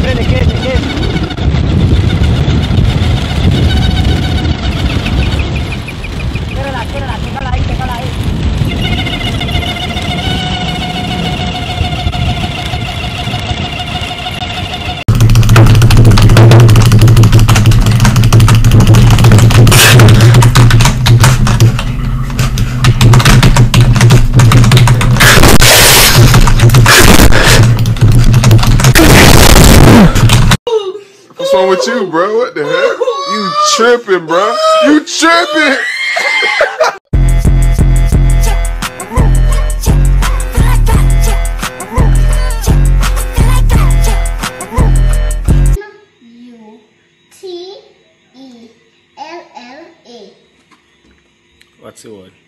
What's wrong with you, bro? What the heck? You tripping, bro? You tripping? U-T-E-L-L-A. What's the word?